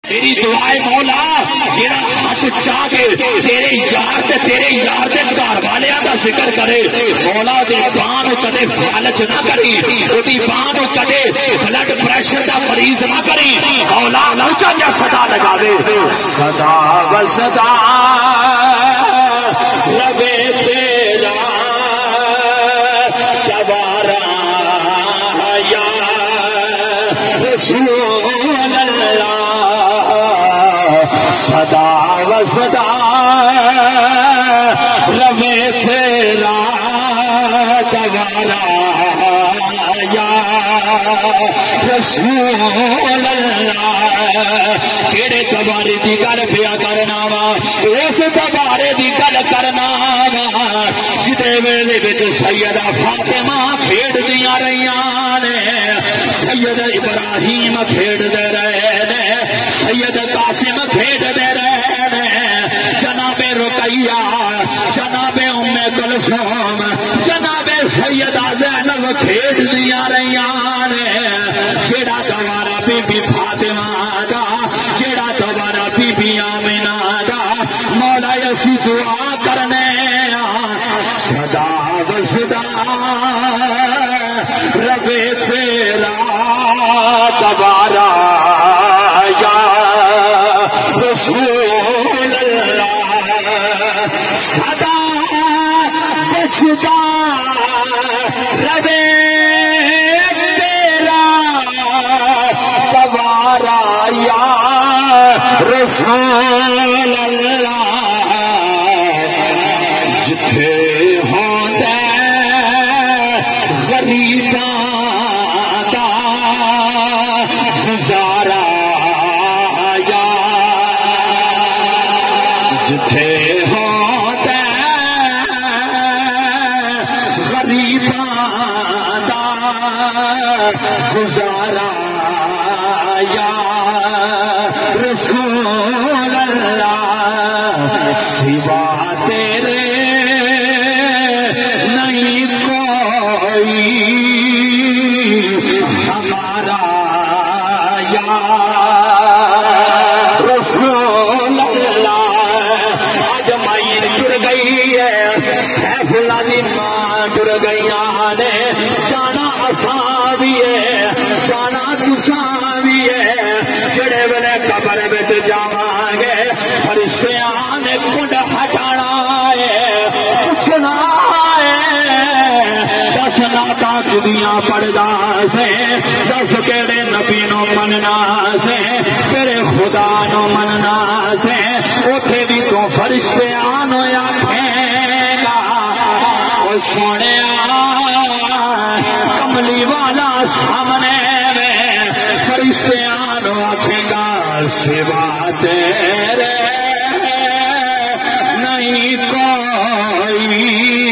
تیری دعائے مولا جیڑا ہاتھ چاہ کے تیرے یار دے گھر والیاں دا ذکر کرے مولا دے بان کدے فالج نہ کری اودی بان کدے بلڈ پریشر دا مریض نہ کری مولا لوچا جا صدا لگاوے صدا و صدا لبے تیرا دوبارہ یا رسول اللہ صدا و صدا لبے تیرا دوبارہ یا رسول اللہ کیڑے دوبارے دی گل پیا کرنا وا اس دوبارے دی گل کرنا وا جدے ویلے وچ سیدہ فاطمہ کھیڈ دیاں رہیاں نے سید ابراہیم کھیڈ دے رہے نے سید قاسم کھیڈ دے رہے نے جناب رقیہ جناب ام کلثوم جناب سیدہ زینب کھیڈ دیاں رہیاں نے جیڑا دوبارہ بی بی فاطمہ دا جیڑا دوبارہ بی بی آمنہ دا مولا اسی دعا کرنے صدا و صدا رب تیرا دوبارہ یا رسول اللہ صدا و صدا رب یا رسول اللہ جتھے ہوندے غریباں دا گزارا یا جتھے ہوندے غریباں دا گزارا یا رسول اللہ سوا تیرے نہیں کوئی ہمارا یا رسول اللہ آج مائن ٹر گئی ہے سیف لازماں ٹر گئیاں نے جانا آسان بھی ہے جانا تساں بھی ہے جڑے ویلے قبر وچ جاواں گے فرشتیاں نے کنڈ ہٹانا ہے پوچھنا ہے دس نعتاں کدیاں پڑھدا سے دس کیڑے نبی نو مننا سے تیرے خدا نو مننا سے اوتھے بھی تو فرشتیاں نو آکھے گا او سونیا کملی والا سامنے فرشتیاں نو آکھے گا سوا تیرے نہیں کوئی